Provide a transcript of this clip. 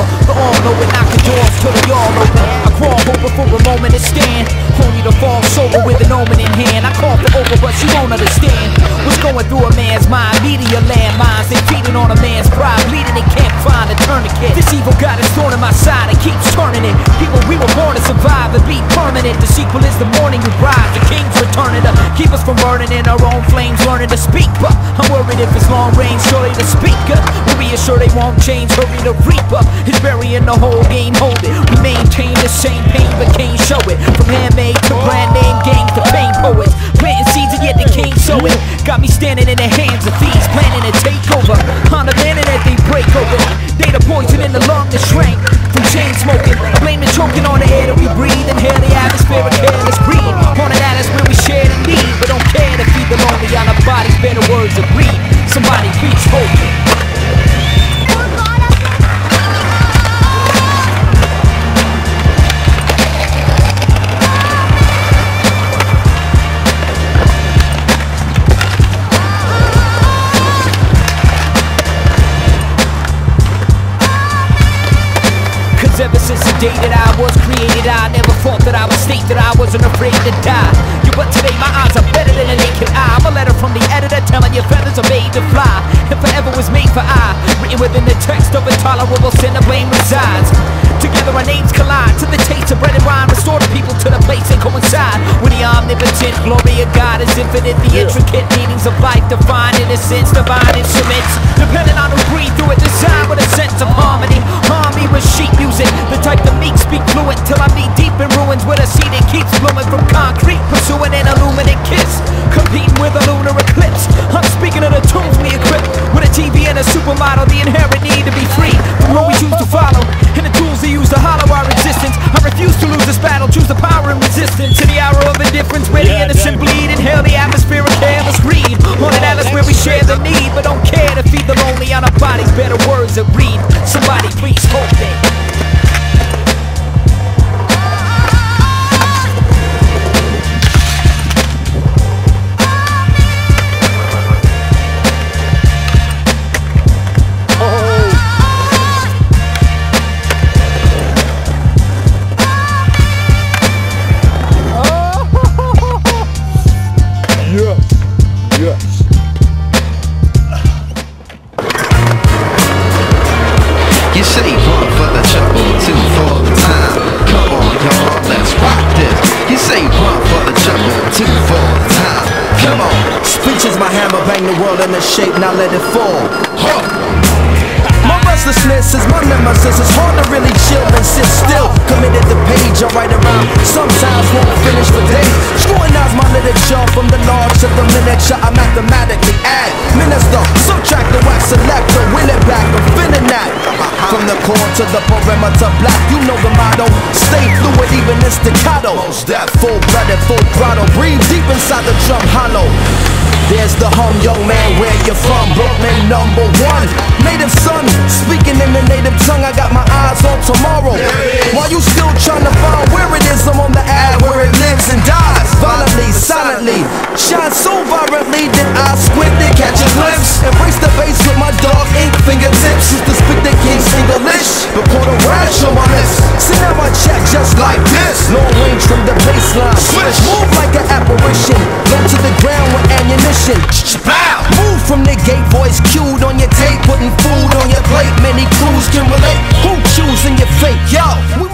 all. The all know it, knock the doors till they all open. I crawl over for a moment to stand, only to fall sober with an omen in hand. I call for over, but she won't understand what's going through a man's mind. Media landmines, they feeding on a man's pride, bleeding, they can't find a tourniquet. This evil God is thrown in my side, it keeps turning it. People, we were born to survive and be permanent. The sequel is the morning you rise, the king's returning to keep us from burning in our own flames, learning to speak. But I'm worried if it's long range, surely the speaker will be assured they won't change. Hurry, the reaper is burying the whole game, hold it. We maintain the same pain but can't show it. From handmade to brand name gangs to pain poets, planting seeds and yet they can't sow it. Got me standing in the hands of thieves, planning to take over on the land that they break over. They the poison in the lung that shrank from chain smoking. Blame the choking on the air that we breathe. Inhale the atmosphere of careless greed. On an atlas where we share the need, but don't care to feed the lonely. On our bodies bear the words of greed. Somebody please hold me. Ever since the day that I was created, I never thought that I would state that I wasn't afraid to die. Yeah, but today my eyes are better than a naked eye. I'm a letter from the editor telling you feathers are made to fly, and forever was made for I. Written within the text of intolerable sin, the blame resides. Together our names collide to the taste of bread and wine. Restore the people to the place and coincide with the omnipotent glory of God is infinite. The intricate meanings of life define innocence, divine instruments, depending on who breathe through it. Designed with a sense of harmony. Harmony with sheet music, the type that meek speak fluent till I meet deep in ruins with a seed that keeps blooming from concrete, pursuing an illuminate kiss, competing with a lunar eclipse. I'm speaking of the tools we equip with a TV and a supermodel. The inherent need to be free from what we choose to follow, and the tools they use to hollow our existence. I refuse to lose this battle, choose the power and resistance. In the hour of indifference where the innocent bleed, inhale the atmosphere of careless greed. On an atlas where we share the need, but don't care to feed the lonely. On our bodies better words that read. Somebody please hold me. You say one for the trouble, two for the time. Come on, y'all, let's rock this. You say one for the trouble, two for the time. Come on. Speech is my hammer, bang the world into shape, now let it fall. My restlessness is my nemesis. It's hard to really chill and sit still. Committed to page, I write around. Sometimes won't finish for days. Scrutinize my literature from the large to the miniature. I mathematically add, minister, subtract the wax selector, wheel it back, I'm finna that. From the core to the perimeter, black, you know the motto. Stay fluid, even in staccato. That full-blooded, full throttle. Breathe deep inside the drum hollow. There's the hum, young man, where you from? Brooklyn #1. Native son, speaking in the native tongue. I got my eyes on tomorrow. While you still trying to find where it is, I'm on the ad where it lives and dies. Violently, silently, shine so vibrantly that I squint and catch a glimpse. Embrace the bass with my dog ink fingertips. Used to speak the king's English, but caught a rash on my lips. See now I check just like this. Long range from the baseline. Switch, move like an apparition. Low to the ground with ammunition. Bow. Move from the gate, voice cued on your tape, putting food on your plate. Many crews can relate. Who choosing your fate? Yo, we